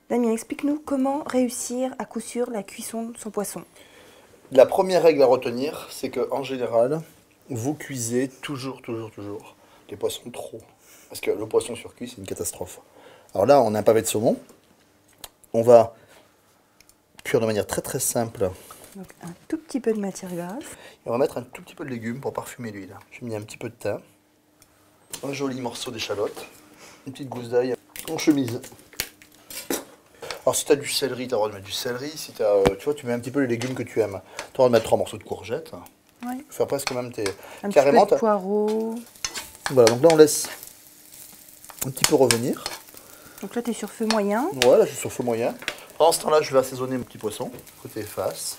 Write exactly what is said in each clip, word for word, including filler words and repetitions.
Damien, explique-nous comment réussir à coup sûr la cuisson de son poisson. La première règle à retenir, c'est que en général, vous cuisez toujours, toujours, toujours les poissons trop. Parce que le poisson surcuit, c'est une catastrophe. Alors là, on a un pavé de saumon. On va cuire de manière très très simple. Donc un tout petit peu de matière grasse. Et on va mettre un tout petit peu de légumes pour parfumer l'huile. J'ai mis un petit peu de thym, un joli morceau d'échalote, une petite gousse d'ail en chemise. Alors si tu as du céleri, tu as le droit de mettre du céleri. Si tu as, euh, tu vois, tu mets un petit peu les légumes que tu aimes. Tu as le droit de mettre trois morceaux de courgettes. Oui. Faire presque même tes... Un Carrément, petit peu de poireau. Voilà, donc là on laisse un petit peu revenir. Donc là, tu es sur feu moyen. Voilà, je suis sur feu moyen. Pendant ce temps-là, je vais assaisonner mon petit poisson, côté face.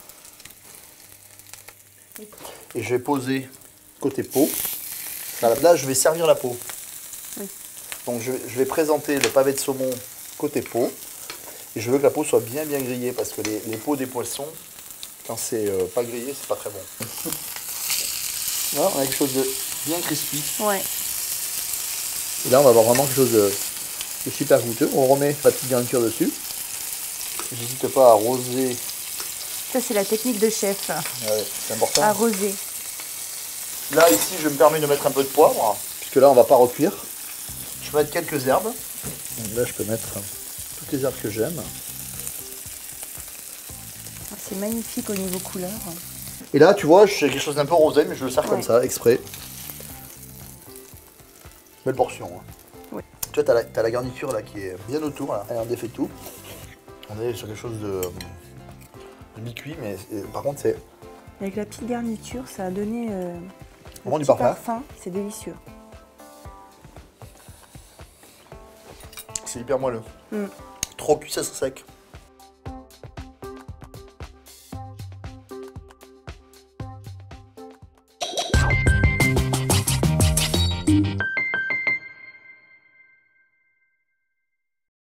Et je vais poser côté peau. Là, je vais servir la peau. Oui. Donc je, je vais présenter le pavé de saumon côté peau. Et je veux que la peau soit bien bien grillée parce que les, les peaux des poissons, quand c'est euh, pas grillé, c'est pas très bon. Là, on a quelque chose de bien crispy. Ouais. Et là, on va avoir vraiment quelque chose de, de super goûteux. On remet la petite garniture dessus. N'hésite pas à arroser. Ça, c'est la technique de chef. Ouais, c'est important. Arroser. Là, ici, je me permets de mettre un peu de poivre, puisque là, on va pas recuire. Je vais mettre quelques herbes. Donc là, je peux mettre toutes les herbes que j'aime. C'est magnifique au niveau couleur. Et là, tu vois, j'ai quelque chose d'un peu rosé, mais je le sers ouais. comme ça, exprès. Belle portion. Hein. Oui. Tu vois, tu as, as la garniture là qui est bien autour. Là. Elle en défait tout. On est sur quelque chose de, de mi-cuit, mais par contre, c'est... Avec la petite garniture, ça a donné euh, un du parfum. parfum. C'est délicieux. C'est hyper moelleux. Mm. Trop cuit, ça serait sec.